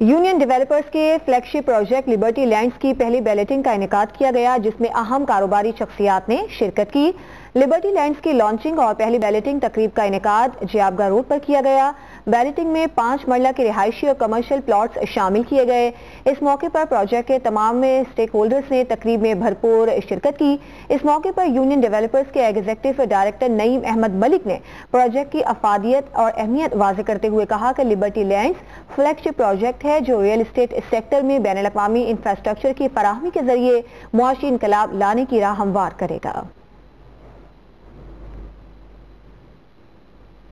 Union Developers के flagship project Liberty Lands की पहली बैलेटिंग का इनेकाद किया गया, जिसमें अहम कारोबारी शख्सियात ने शिरकत की। लिबर्टी लैंड्स की लॉन्चिंग और पहली बैलेटिंग तकरीब का इनेकाद जियाबगा रोड पर किया गया। बैलेटिंग में 5 मरला के रिहायशी और कमर्शियल प्लॉट्स शामिल किए गए। इस मौके पर प्रोजेक्ट के तमाम स्टेक होल्डर्स ने तकरीब में भरपूर शिरकत की। इस मौके पर यूनियन डेवलपर्स के एग्जीक्यूटिव डायरेक्टर नईम अहमद मलिक ने प्रोजेक्ट की अफादियत और अहमियत वाज़ेह करते हुए कहा कि लिबर्टी लैंड्स फ्लैगशिप प्रोजेक्ट है जो रियल एस्टेट सेक्टर में बैनुल अक़वामी इंफ्रास्ट्रक्चर की फराहमी के जरिए मुआशी इनकलाब लाने की राह हमवार करेगा।